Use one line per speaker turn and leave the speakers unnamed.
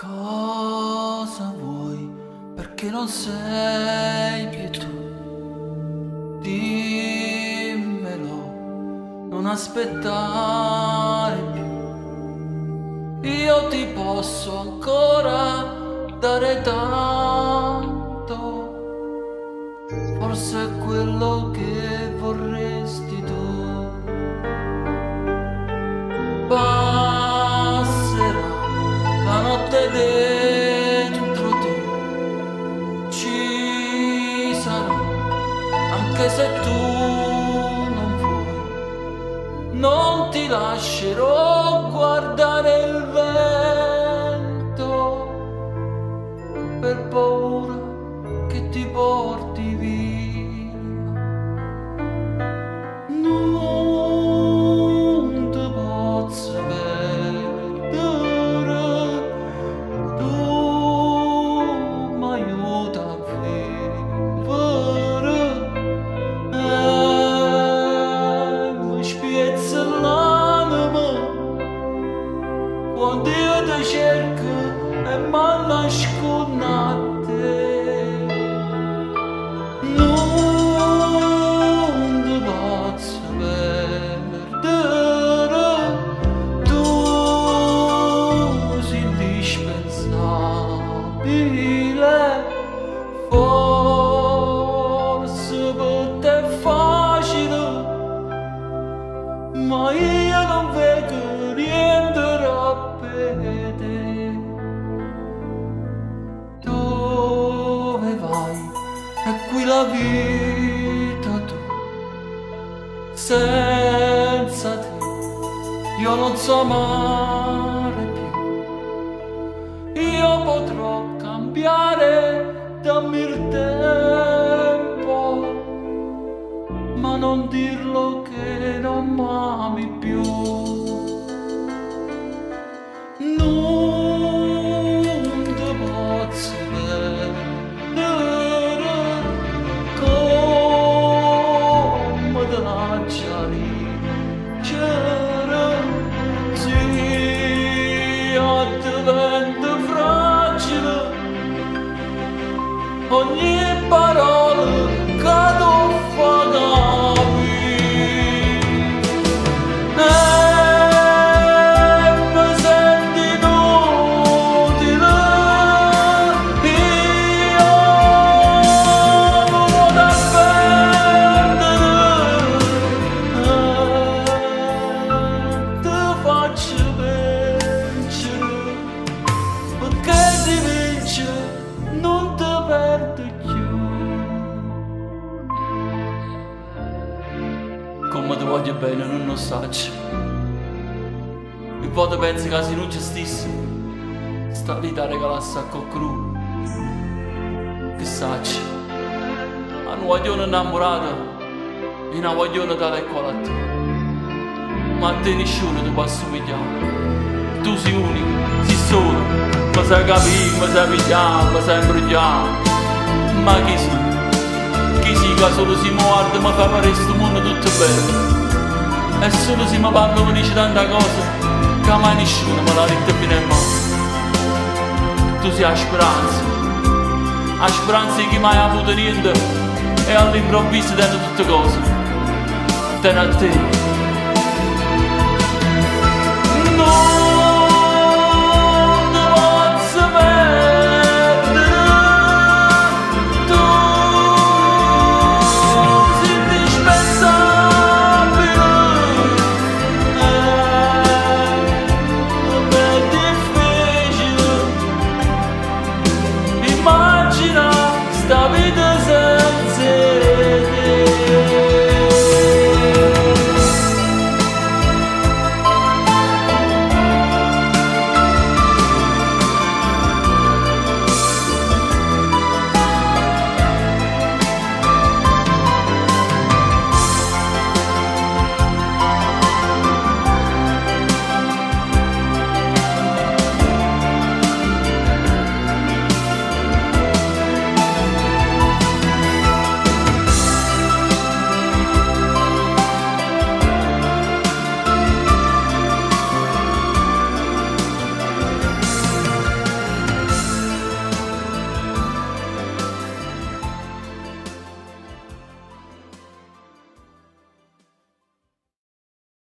Cosa vuoi? Perché non sei più tu? Dimmelo, non aspettare più. Io ti posso ancora dare tanto, forse è quello che vorresti tu. Passerà la notte dentro te, ci sarò anche se tu non vuoi. Non ti lascerò guardare il vento per paura che ti porti via. Non ti posso perdere, tu mi aiuti a vivere e mi spiezza l'anima quando io ti cerco e mi nascondo a te. Forse per te è facile, ma io non vedo niente da vedere. Dove vai? È qui la vita tua. Senza te io non so amare più. Io potrò cambiare, dammi il tempo, ma non dirlo che non m'ami più. Non ti posso vedere come te lascia vincere, sì, io divento fragile. Ogni parola che tu fai capire mi senti inutile. Io non vado a perdere, ti faccio vincere, perché si vince non ti perde più. Come ti voglio bene non lo saccio, e poi pensi che se non ci stessi sta vita regalasse a cocru. Che saccio, a una voglio innamorata e una voglio tale e quale a te, ma a te nessuno ti può assomigliare. Tu sei unico, sei solo, mi sai capire, mi sai pigliare, mi sai imbrogliare. Ma chi sei? Chi sei che solo si muove mi fa per questo mondo tutto bello? E solo se mi parlo mi dice tanta cosa che mai nessuno me l'ha detto fino in mano. Tu sei la speranza di chi mai ha avuto niente e all'improvviso tiene tutte cose. Tiene a te